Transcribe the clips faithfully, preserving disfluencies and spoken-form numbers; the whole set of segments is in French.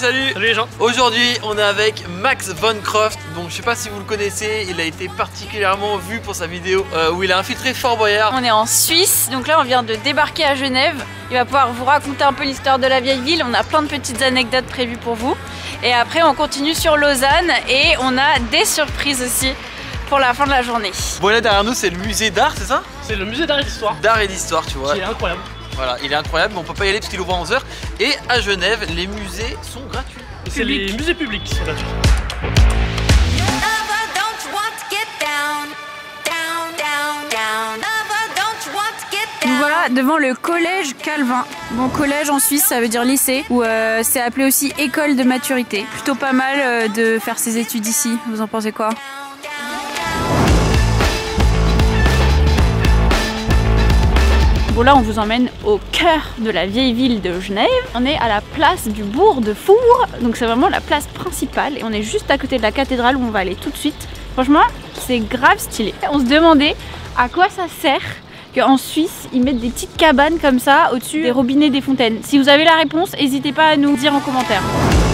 salut. Salut les gens. Aujourd'hui on est avec Max von Croft. Donc je sais pas si vous le connaissez, il a été particulièrement vu pour sa vidéo euh, où il a infiltré Fort Boyard. On est en Suisse, donc là on vient de débarquer à Genève. Il va pouvoir vous raconter un peu l'histoire de la vieille ville. On a plein de petites anecdotes prévues pour vous. Et après on continue sur Lausanne et on a des surprises aussi pour la fin de la journée. Bon, là derrière nous c'est le musée d'art, c'est ça? C'est le musée d'art et d'histoire. D'art et d'histoire, tu vois. Qui est incroyable. Voilà, il est incroyable, mais on peut pas y aller parce qu'il ouvre à onze heures. Et à Genève, les musées sont gratuits. C'est les musées publics qui sont gratuits. Nous voilà devant le collège Calvin. Bon, collège en Suisse ça veut dire lycée, ou euh, c'est appelé aussi école de maturité. Plutôt pas mal euh, de faire ses études ici, vous en pensez quoi? Bon, là on vous emmène au cœur de la vieille ville de Genève. On est à la place du bourg de Four, donc c'est vraiment la place principale et on est juste à côté de la cathédrale où on va aller tout de suite. Franchement c'est grave stylé. On se demandait à quoi ça sert qu'en Suisse ils mettent des petites cabanes comme ça au-dessus des robinets des fontaines. Si vous avez la réponse, n'hésitez pas à nous dire en commentaire.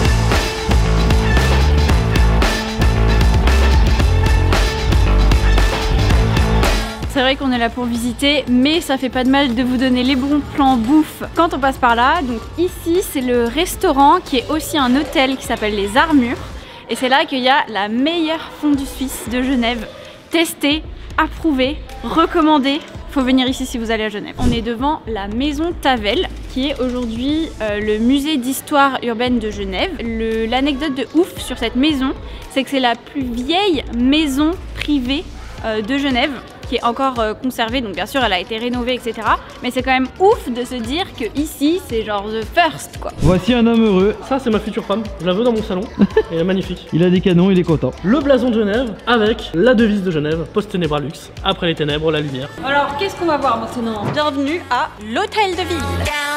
C'est vrai qu'on est là pour visiter, mais ça fait pas de mal de vous donner les bons plans bouffe quand on passe par là. Donc ici, c'est le restaurant qui est aussi un hôtel qui s'appelle les Armures. Et c'est là qu'il y a la meilleure fondue suisse de Genève. Testée, approuvée, recommandée. Faut venir ici si vous allez à Genève. On est devant la maison Tavel, qui est aujourd'hui euh, le musée d'histoire urbaine de Genève. L'anecdote de ouf sur cette maison, c'est que c'est la plus vieille maison privée euh, de Genève, qui est encore euh, conservée, donc bien sûr elle a été rénovée, et cetera. Mais c'est quand même ouf de se dire que ici c'est genre the first quoi. Voici un homme heureux. Ça c'est ma future femme, je la veux dans mon salon. Elle est magnifique. Il a des canons, il est content. Le blason de Genève avec la devise de Genève, post ténébra lux, après les ténèbres, la lumière. Alors qu'est-ce qu'on va voir maintenant? Bienvenue à l'hôtel de ville.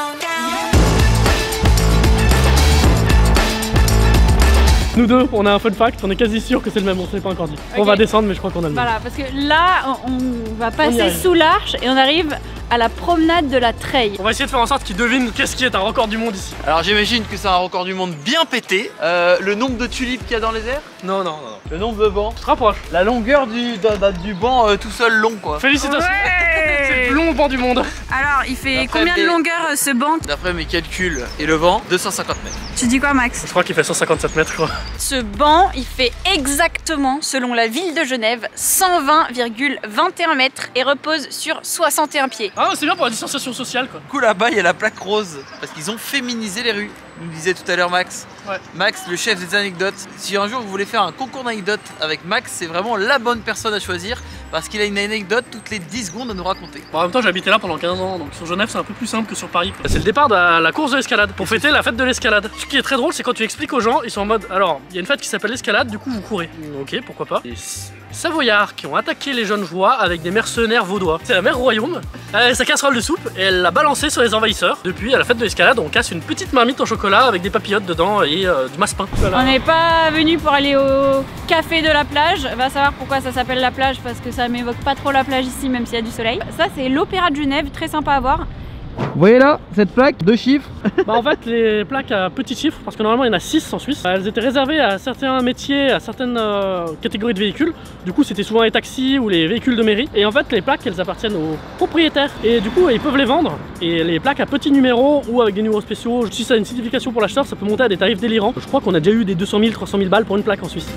Nous deux, on a un fun fact, on est quasi sûr que c'est le même, on ne s'est pas encore dit. Okay. On va descendre, mais je crois qu'on a le même. Voilà, parce que là, on, on va passer sous l'arche et on arrive à la promenade de la Treille. On va essayer de faire en sorte qu'ils devinent qu'est-ce qui est un record du monde ici. Alors j'imagine que c'est un record du monde bien pété. Euh, le nombre de tulipes qu'il y a dans les airs? Non, non, non, non. Le nombre de bancs? Tu te rapproches. La longueur du, du banc euh, tout seul long quoi. Félicitations. Ouais. C'est le plus long banc du monde. Alors, il fait combien de longueur ce banc? D'après mes calculs et le vent, deux cent cinquante mètres. Tu dis quoi Max? Je crois qu'il fait cent cinquante-sept mètres quoi. Ce banc, il fait exactement, selon la ville de Genève, cent vingt virgule vingt et un mètres et repose sur soixante et un pieds. Ah, c'est bien pour la distanciation sociale quoi. Du coup là-bas, il y a la plaque rose parce qu'ils ont féminisé les rues. Nous disait tout à l'heure Max. Ouais. Max, le chef des anecdotes. Si un jour vous voulez faire un concours d'anecdotes avec Max, c'est vraiment la bonne personne à choisir parce qu'il a une anecdote toutes les dix secondes à nous raconter. Bon, en même temps, j'ai habité là pendant quinze ans, donc sur Genève, c'est un peu plus simple que sur Paris. C'est le départ de la course de l'escalade pour fêter la fête de l'escalade. Ce qui est très drôle, c'est quand tu expliques aux gens, ils sont en mode alors, il y a une fête qui s'appelle l'escalade, du coup vous courez. Ok, pourquoi pas. Les Savoyards qui ont attaqué les jeunes joies avec des mercenaires vaudois. C'est la mère royaume, elle a sa casserole de soupe et elle l'a balancée sur les envahisseurs. Depuis, à la fête de l'escalade, on casse une petite marmite en chocolat avec des papillotes dedans et euh, du massepain. Voilà. On n'est pas venu pour aller au café de la plage. Va savoir pourquoi ça s'appelle la plage, parce que ça m'évoque pas trop la plage ici, même s'il y a du soleil. Ça, c'est l'Opéra de Genève, très sympa à voir. Vous voyez là, cette plaque, deux chiffres. Bah en fait les plaques à petits chiffres, parce que normalement il y en a six en Suisse, elles étaient réservées à certains métiers, à certaines euh, catégories de véhicules. Du coup c'était souvent les taxis ou les véhicules de mairie. Et en fait les plaques elles appartiennent aux propriétaires. Et du coup ils peuvent les vendre. Et les plaques à petits numéros ou avec des numéros spéciaux, si ça a une signification pour l'acheteur, ça peut monter à des tarifs délirants. Je crois qu'on a déjà eu des deux cent mille, trois cent mille balles pour une plaque en Suisse.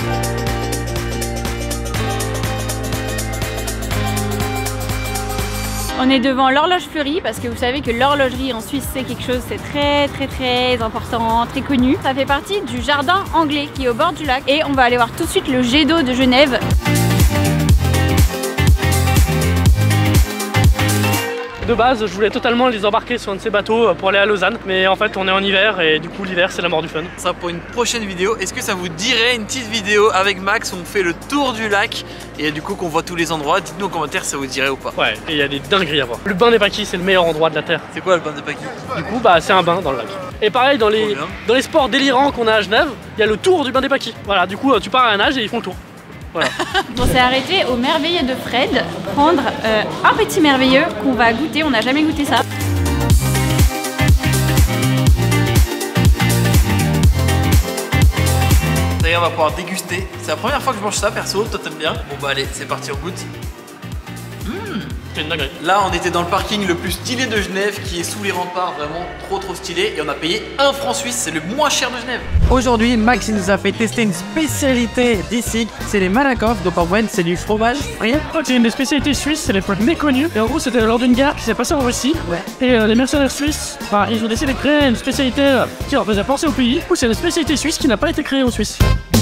On est devant l'horloge fleurie parce que vous savez que l'horlogerie en Suisse c'est quelque chose, c'est très très très important, très connu. Ça fait partie du jardin anglais qui est au bord du lac et on va aller voir tout de suite le jet d'eau de Genève. De base, je voulais totalement les embarquer sur un de ces bateaux pour aller à Lausanne, mais en fait on est en hiver et du coup l'hiver c'est la mort du fun. Ça pour une prochaine vidéo, est-ce que ça vous dirait une petite vidéo avec Max où on fait le tour du lac et du coup qu'on voit tous les endroits? Dites-nous en commentaire si ça vous dirait ou pas. Ouais, et il y a des dingueries à voir. Le bain des paquis c'est le meilleur endroit de la terre. C'est quoi le bain des paquis? Du coup bah c'est un bain dans le lac. Et pareil dans les, dans les sports délirants qu'on a à Genève, il y a le tour du bain des paquis. Voilà, du coup tu pars à la nage et ils font le tour. Voilà. On s'est arrêté au merveilleux de Fred prendre euh, un petit merveilleux qu'on va goûter, on n'a jamais goûté ça. va pouvoir déguster. C'est la première fois que je mange ça perso, toi t'aimes bien? Bon bah allez, c'est parti, on goûte. Mmh. C'est une dinguerie. Là on était dans le parking le plus stylé de Genève qui est sous les remparts, vraiment trop trop stylé. Et on a payé un franc suisse, c'est le moins cher de Genève. Aujourd'hui, Max il nous a fait tester une spécialité d'ici, c'est les Malakoff. Donc en fait, c'est du fromage frit. C'est une des spécialités suisses, c'est les plus méconnues. Et en gros, c'était lors d'une guerre qui s'est passée en Russie. Ouais. Et euh, les mercenaires suisses, enfin, ils ont décidé de créer une spécialité euh, qui leur faisait penser au pays. Du coup, c'est une spécialité suisse qui n'a pas été créée en Suisse.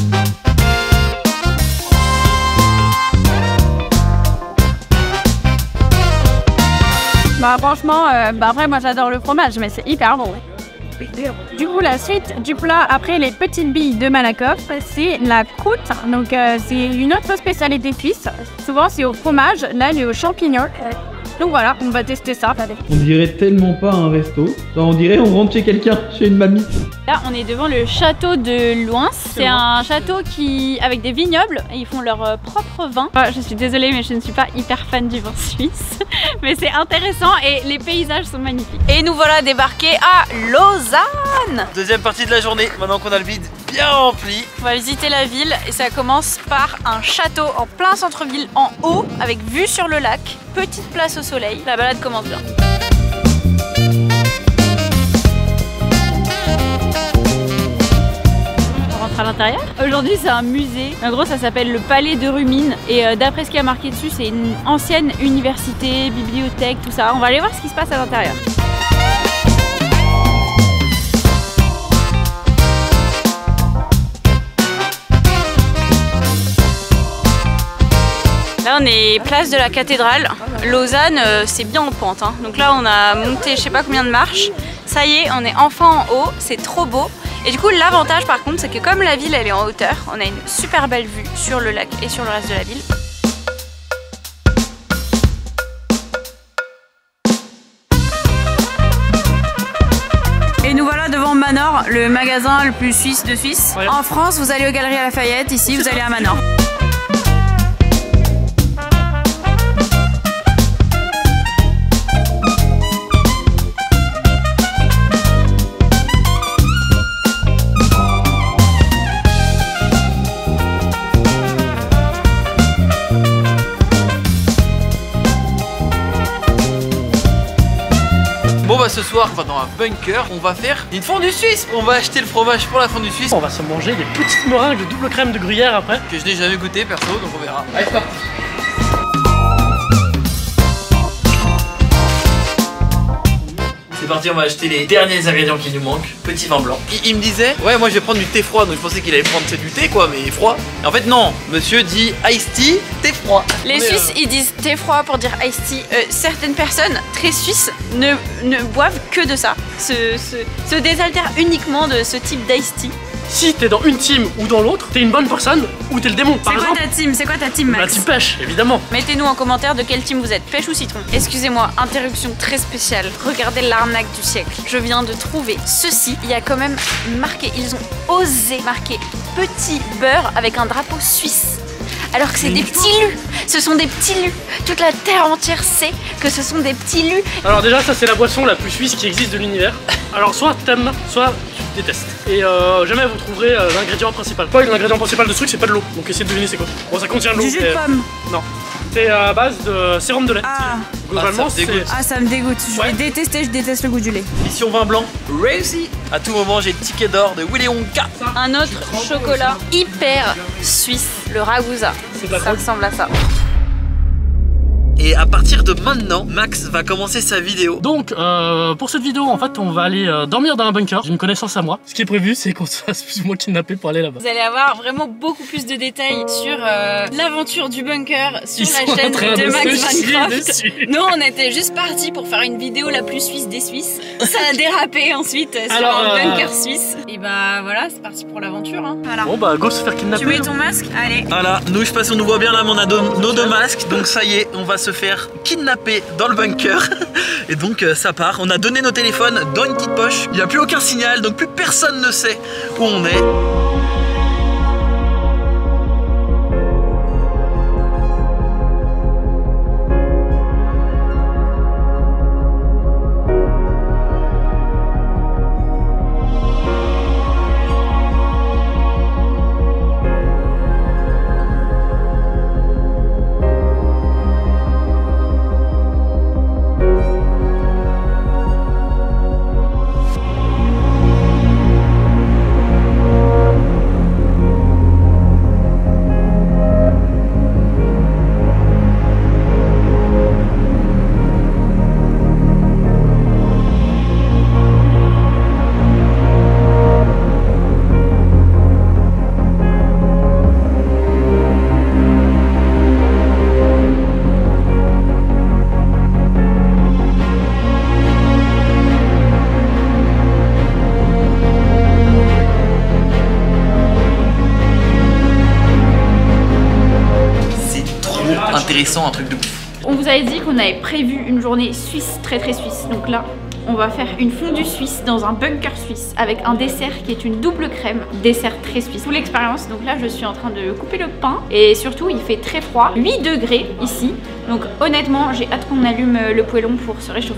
Bah franchement, euh, bah après moi j'adore le fromage, mais c'est hyper bon. Du coup la suite du plat après les petites billes de Malakoff, c'est la croûte. Donc euh, c'est une autre spécialité suisse. Souvent c'est au fromage, là elle est aux champignons. Donc voilà, on va tester ça. On dirait tellement pas un resto. Genre, on dirait on rentre chez quelqu'un, chez une mamie. Là on est devant le château de Louins. C'est un château qui avec des vignobles et ils font leur euh, propre vin. Ah, je suis désolée mais je ne suis pas hyper fan du vin suisse. Mais c'est intéressant et les paysages sont magnifiques. Et nous voilà débarqués à Lausanne. Deuxième partie de la journée, maintenant qu'on a le bide bien rempli. On va visiter la ville et ça commence par un château en plein centre-ville en haut avec vue sur le lac. Petite place au soleil. La balade commence bien. On rentre à l'intérieur. Aujourd'hui c'est un musée. En gros ça s'appelle le Palais de Rumine et euh, d'après ce qui est marqué dessus c'est une ancienne université, bibliothèque, tout ça. On va aller voir ce qui se passe à l'intérieur. Là on est place de la cathédrale. Lausanne euh, c'est bien en pente hein. Donc là on a monté je sais pas combien de marches. Ça y est, on est enfin en haut, c'est trop beau. Et du coup l'avantage par contre c'est que comme la ville elle est en hauteur, on a une super belle vue sur le lac et sur le reste de la ville. Et nous voilà devant Manor, le magasin le plus suisse de Suisse. Ouais. En France vous allez aux Galeries Lafayette, ici vous allez à Manor. Bon bah ce soir, enfin dans un bunker, on va faire une fondue suisse. On va acheter le fromage pour la fondue suisse. On va se manger des petites meringues de double crème de gruyère après. Que je n'ai jamais goûté perso, donc on verra. Allez, c'est parti. C'est parti, on va acheter les derniers ingrédients qui nous manquent. Petit vin blanc. Il, il me disait, ouais moi je vais prendre du thé froid, donc je pensais qu'il allait prendre du thé quoi, mais froid. Et en fait non, monsieur dit iced tea, thé froid. Les On est, Suisses euh, ils disent thé froid pour dire iced tea. Euh, certaines personnes très suisses ne, ne boivent que de ça. Se, se, se désaltèrent uniquement de ce type d'iced tea. Si t'es dans une team ou dans l'autre, t'es une bonne personne ou t'es le démon. Par C'est quoi exemple, ta team C'est quoi ta team la Max? team pêche, évidemment. Mettez-nous en commentaire de quelle team vous êtes, pêche ou citron. Excusez-moi, interruption très spéciale. Regardez l'arnaque du siècle. Je viens de trouver ceci. Il y a quand même marqué, ils ont osé marquer petit beurre avec un drapeau suisse. Alors que c'est des petits lus. Ce sont des petits lus. Toute la terre entière sait que ce sont des petits lus. Alors déjà ça c'est la boisson la plus suisse qui existe de l'univers. Alors soit t'aimes, soit tu détestes. Et euh, jamais vous trouverez euh, l'ingrédient principal. Pas l'ingrédient principal de ce truc, c'est pas de l'eau. Donc essayez de deviner c'est quoi. Bon ça contient de l'eau. Du jus de mais- pomme. Non. C'est à base de sérum de lait. Ah. Globalement Ah, ça me dégoûte. c'est... Ah, ça me dégoûte. Je Ouais. vais détester, je déteste le goût du lait. Mission vin blanc, réussi. À tout moment j'ai le ticket d'or de Willy Wonka. Un autre chocolat hyper suisse, le Ragusa. C'est de la Ça drogue. ressemble à ça. Et à partir de maintenant, Max va commencer sa vidéo. Donc euh, pour cette vidéo en fait on va aller euh, dormir dans un bunker. J'ai une connaissance à moi. Ce qui est prévu c'est qu'on se fasse plus ou moins kidnapper pour aller là-bas. Vous allez avoir vraiment beaucoup plus de détails sur euh, l'aventure du bunker sur Ils sont la en chaîne train de de Max se chier Minecraft. dessus. Nous, on était juste partis pour faire une vidéo la plus suisse des Suisses. Ça a dérapé ensuite sur Alors, un euh, bunker suisse. Et bah voilà, c'est parti pour l'aventure. Hein. Voilà. Bon bah go se faire kidnapper. Tu mets ton masque? Allez. Voilà, nous je sais pas si on nous voit bien là, mais on a deux- nos deux masques. Donc ça y est, on va se faire kidnapper dans le bunker. Et donc euh, ça part. On a donné nos téléphones dans une petite poche. Il n'y a plus aucun signal, donc plus personne ne sait où on est. intéressant, un truc de ouf. On vous avait dit qu'on avait prévu une journée suisse, très très suisse. Donc là, on va faire une fondue suisse dans un bunker suisse avec un dessert qui est une double crème, dessert très suisse. Pour l'expérience, donc là je suis en train de couper le pain et surtout il fait très froid, huit degrés ici. Donc honnêtement, j'ai hâte qu'on allume le poêlon pour se réchauffer.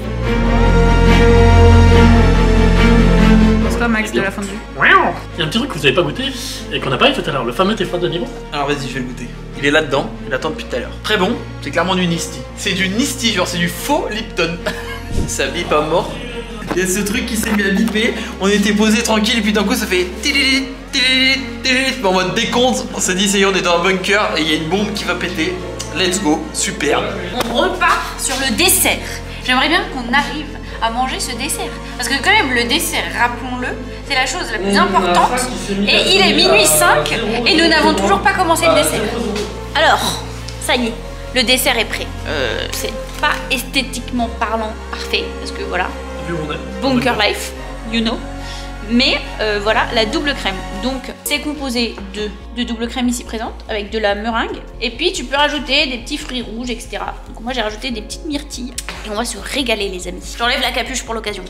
C'est quoi Max de la fondue? Il y a un petit truc que vous avez pas goûté et qu'on n'a pas eu tout à l'heure, le fameux thé froid de niveau. Alors vas-y, je vais le goûter. Il est là-dedans, il attend depuis tout à l'heure. Très bon, c'est clairement du Nisti. C'est du Nisti, genre c'est du faux Lipton. Ça bip à mort. Il y a ce truc qui s'est mis à biper. On était posé tranquille et puis d'un coup ça fait tililit, tililit, tililit. En mode décompte. On s'est dit ça y est, on est dans un bunker et il y a une bombe qui va péter. Let's go, super. On repart sur le dessert. J'aimerais bien qu'on arrive à manger ce dessert. Parce que quand même le dessert, rappelons-le, c'est la chose la plus importante. Et il est minuit cinq et nous n'avons toujours pas commencé le dessert. Alors, ça y est, le dessert est prêt. Euh, c'est pas esthétiquement parlant parfait, parce que voilà, bunker life, you know. Mais euh, voilà, la double crème. Donc c'est composé de, de double crème ici présente, avec de la meringue. Et puis tu peux rajouter des petits fruits rouges, et cetera. Donc moi j'ai rajouté des petites myrtilles. Et on va se régaler les amis. J'enlève la capuche pour l'occasion.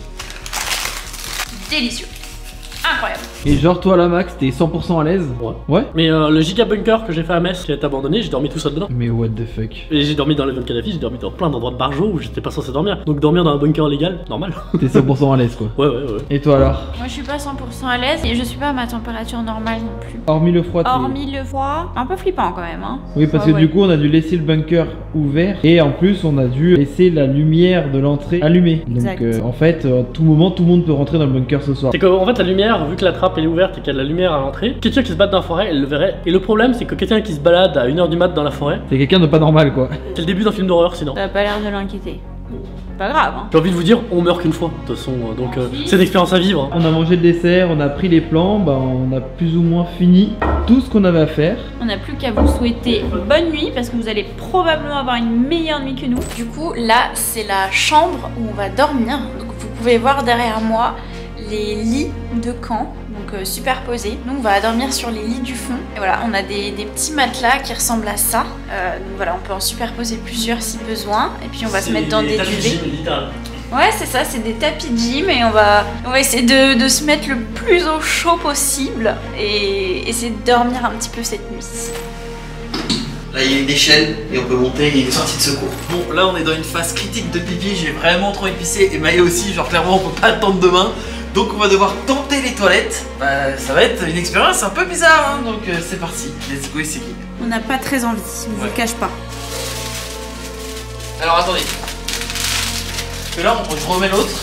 Délicieux. Incroyable. Et genre toi là Max, t'es cent pour cent à l'aise? Ouais. Ouais. Mais euh, le giga bunker que j'ai fait à Metz qui a été abandonné, j'ai dormi tout seul dedans. Mais what the fuck. Et j'ai dormi dans les Von Kadhafi, j'ai dormi dans plein d'endroits de Barjo où j'étais pas censé dormir. Donc dormir dans un bunker légal, normal. T'es cent pour cent à l'aise quoi. Ouais ouais ouais. Et toi alors? Moi je suis pas cent pour cent à l'aise et je suis pas à ma température normale non plus. Hormis le froid. Hormis le froid, un peu flippant quand même hein. Oui parce Ouais, que ouais. du coup on a dû laisser le bunker ouvert et en plus on a dû laisser la lumière de l'entrée allumée. Donc Exact. euh, en fait à tout moment tout le monde peut rentrer dans le bunker ce soir. C'est qu'en fait la lumière, vu que la trappe elle est ouverte et qu'il y a de la lumière à l'entrée, quelqu'un qui se balade dans la forêt, elle le verrait. Et le problème c'est que quelqu'un qui se balade à une heure du mat dans la forêt, C'est quelqu'un de pas normal quoi. c'est le début d'un film d'horreur sinon. Ça a pas l'air de l'inquiéter. Pas grave hein. J'ai envie de vous dire, on meurt qu'une fois, de toute façon, donc euh, c'est une expérience à vivre. On a mangé le dessert, on a pris les plans, bah on a plus ou moins fini tout ce qu'on avait à faire. On n'a plus qu'à vous souhaiter bonne nuit parce que vous allez probablement avoir une meilleure nuit que nous. Du coup, là, c'est la chambre où on va dormir. Donc, vous pouvez voir derrière moi les lits de camp, donc euh, superposés. Nous, on va dormir sur les lits du fond. Et voilà, on a des, des petits matelas qui ressemblent à ça. Euh, donc voilà, on peut en superposer plusieurs si besoin. Et puis, on va se mettre dans des duvets. Ouais, c'est ça, c'est des tapis de gym et on va, on va essayer de, de se mettre le plus au chaud possible et essayer de dormir un petit peu cette nuit. Là il y a une échelle et on peut monter, il y a une sortie de secours. Bon là on est dans une phase critique de pipi, j'ai vraiment trop épicé et Maë aussi, genre clairement on peut pas attendre demain. Donc on va devoir tenter les toilettes. Bah ça va être une expérience un peu bizarre hein, donc euh, c'est parti, let's go essayer. On n'a pas très envie, on vous le cache pas. Alors attendez. Parce que là on, je remets l'autre.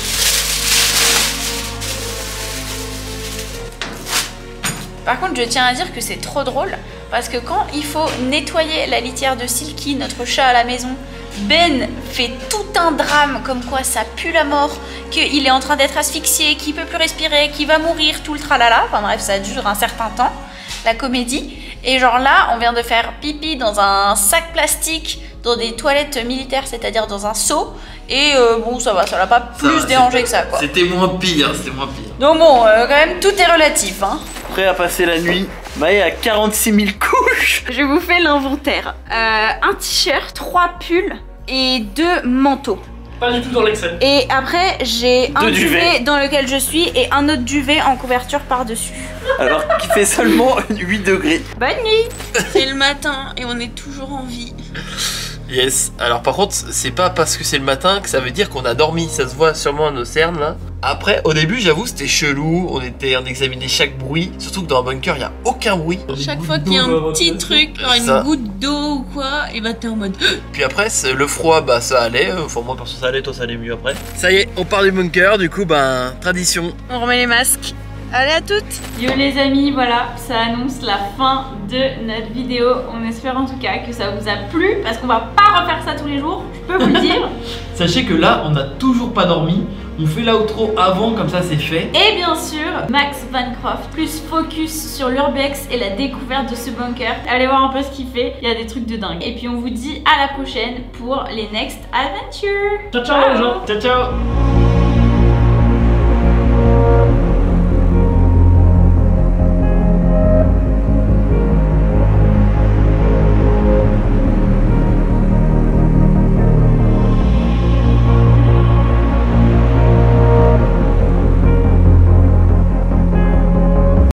Par contre, je tiens à dire que c'est trop drôle parce que quand il faut nettoyer la litière de Silky, notre chat à la maison, Ben fait tout un drame comme quoi ça pue la mort, qu'il est en train d'être asphyxié, qu'il peut plus respirer, qu'il va mourir, tout le tralala. Enfin bref, ça dure un certain temps, la comédie. Et genre là, on vient de faire pipi dans un sac plastique dans des toilettes militaires, c'est-à-dire dans un seau. Et euh, bon, ça va, ça l'a pas Ça plus va, dérangé c'était- que ça, quoi. C'était moins pire, c'était moins pire. Donc bon, euh, quand même, tout est relatif, hein. Prêt à passer la nuit. Maë a quarante-six mille couches. Je vous fais l'inventaire. Euh, un t-shirt, trois pulls et deux manteaux. Pas du tout dans l'Excel. Et après, j'ai un Deux duvet duvets. dans lequel je suis et un autre duvet en couverture par-dessus. Alors qu'il fait seulement huit degrés. Bonne nuit. C'est le matin et on est toujours en vie. Yes, alors par contre, c'est pas parce que c'est le matin que ça veut dire qu'on a dormi, ça se voit sûrement à nos cernes là. Après, au début, j'avoue, c'était chelou, on était, on examinait chaque bruit, surtout que dans un bunker, il y a aucun bruit. Chaque fois qu'il y a un petit truc, genre Ça. une goutte d'eau ou quoi, et bah t'es en mode. Puis après, c'est- le froid, bah ça allait, enfin moi perso ça allait, toi ça allait mieux après. Ça y est, on part du bunker, du coup, ben, tradition. On remet les masques. Allez à toutes. Yo les amis, voilà, ça annonce la fin de notre vidéo. On espère en tout cas que ça vous a plu parce qu'on va pas refaire ça tous les jours, je peux vous le dire. Sachez que là on n'a toujours pas dormi. On fait l'outro avant, comme ça c'est fait. Et bien sûr, Max Vancroft, plus focus sur l'urbex et la découverte de ce bunker. Allez voir un peu ce qu'il fait, il y a des trucs de dingue. Et puis on vous dit à la prochaine pour les next adventures. Ciao ciao les gens. Ciao ciao.